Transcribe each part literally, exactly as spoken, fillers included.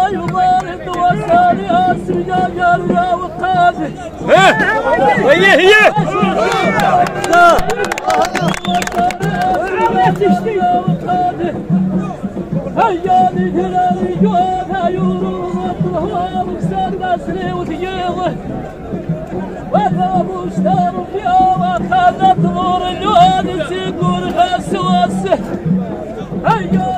يضارب وسالي أسرع جرى وقاده هي هي هيا لهلال جوابها يورو مطلها وكسر بسري وتجيضه وذا مشتر فيها وخذت نور الواد تقول خسوسه هيا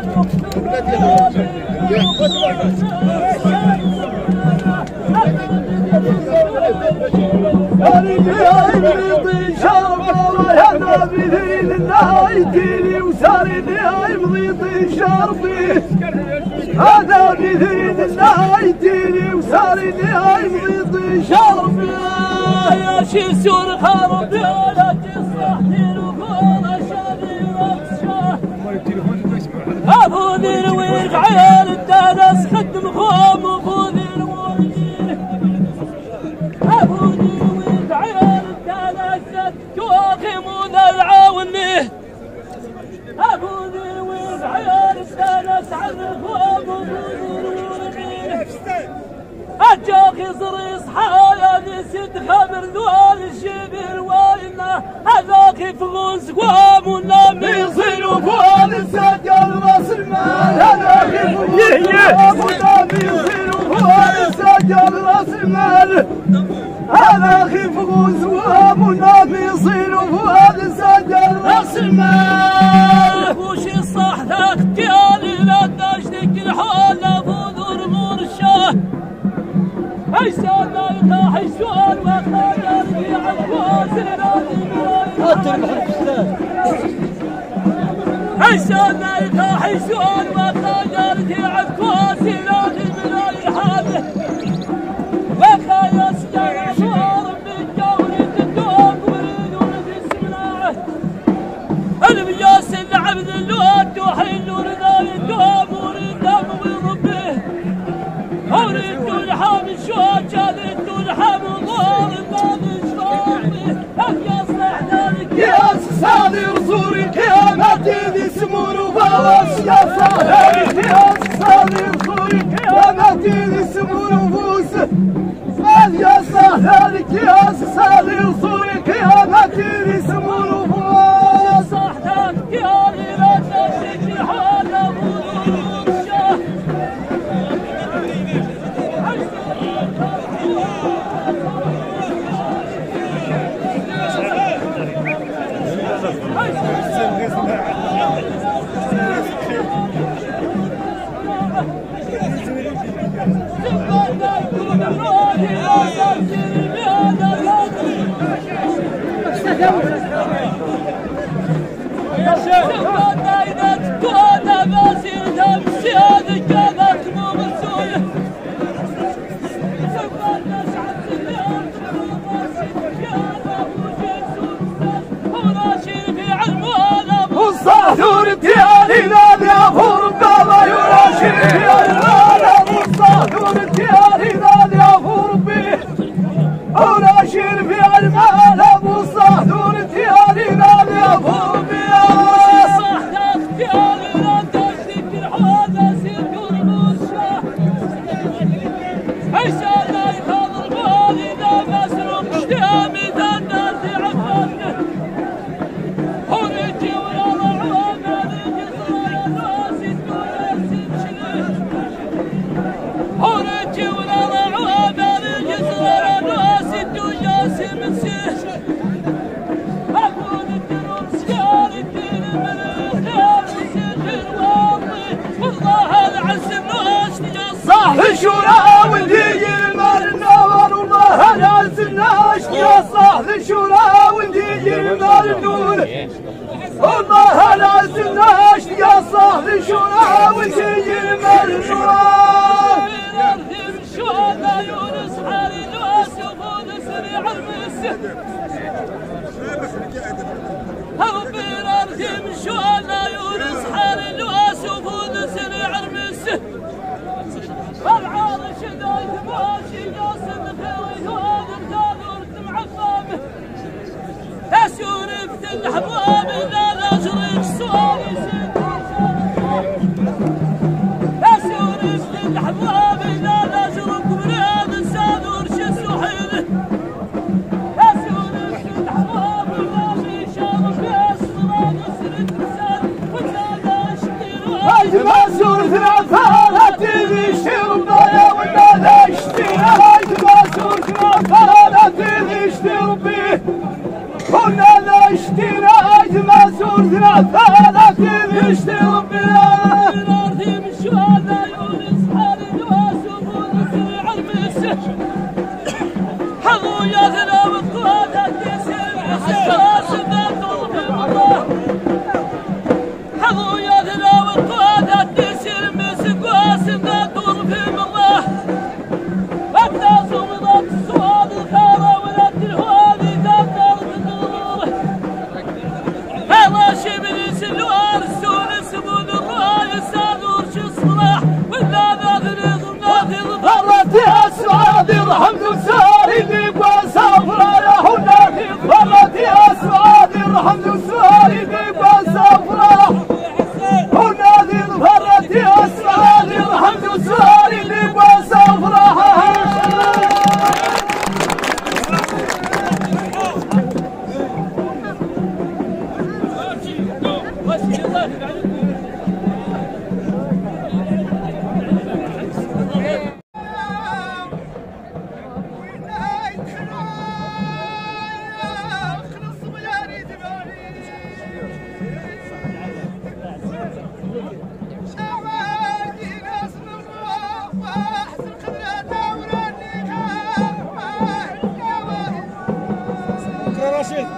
بذيل الله يديني وسارني هاي مضيط شرفي هذا بذيل الله يديني وسارني هاي مضيط شرفي يا شي سور خرب ولا تصحي ولا شادي رقصه ابو ذي ويرج عيال الدنس خدم خوم ابو ذي الورجي ابو ذي ويرج عيال الدنس تواخمون العاوني ابو ذي ويرج عيال الدنس عرفهم ابو ذي الورجي الجاخي صريص حايا نسد خبر ذوال الشبير وإنا هذاك فغوز قوام ونام يصير فؤاد السجل راس المال هذاك فغوز قوام ونام يصير فؤاد السجل راس المال هذاك فغوز قوام ونام يصير فؤاد السجل راس المال وش الصح ذاك ديالي لا تشتكي الحال ابو ذر مرشاه هيسان لا يطاح السؤال وخايا في عكواس هيسان لا يطاح السؤال وخايا في عكواس لازم لا يحاله وخايا سجن صار بالجولة الدوق ويدور بالسمناعه المياس العبد اللوت وحل رداء الدوم وردام ويضبه أريد الحام الشوك أريد الحام الضار الباب الشوقي أبقى أصلح ذلك يا صادر صوري قيامتي ذي سمون وفاوس يا صادر يا صادر صوري قيامتي ذي سمون وفوس يا صادر يا صادر صوري قيامتي ذي سمون وفوس صحتك يا ليلة تشتكي حال أبو الشاه والصهدور التيالي لا يغفر بابا يراشد يا المال والصهدور التيالي لا يغفر به وراشد في المال والصهدور التيالي لا يغفر به صحتك تيالي لا تشتك الحوادة سير المرشاه عشان لا يخاضر بالي لا مسروق اشتيامي دنات عفانه ورجي ولا رعوان ورجي ولا رعوان الجسر الراس الدجاسم سيش أقول الدروب سيار الدين من الخيار سيخ الواطي والله العسم ناس تجسم صح الشورى والدي المال النار والله العز الناش يا صح الشورى والدي المال النور والله العز الناش يا صح الشورى والدي المال النور شونا يونس حالي ناس يبون سريع المسه هبير ارثم شونا يونس حالي ناس يبون سريع المسه العارش ذاك ماشي قاسم خوي وهذا الثانور معفامه اسير فتن حباب لا لا شريك سؤالي سيد اسير فتن حباب ماسور ثلاثة تشتري بيا ولا لا اشتري هاي ماسور ثلاثة تشتري بيه ولا لا اشتري هاي ماسور ثلاثة تشتري بيه الارض يمشوا على عيون اصحاب الواسم ونسرع المسه حظوا يا ذنب القوادة تسير الراس ذات الله حظوا يا ذنب القوادة تسير مسك واسم ذات الله الناس ومضات السواد الخارة ولا الهوالي ذات ارض النور هذا شبل سلوار السون سمود الراي سادور شو الصلاح ولا ناخذ وناخذ فرتها السعاد الحمد ساري بيبقى سافرة يا هناك فرتها السعاد الحمد ساري بيبقى سافرة هناك فرتها السعاد الحمد ساري بيبقى سافرة راشد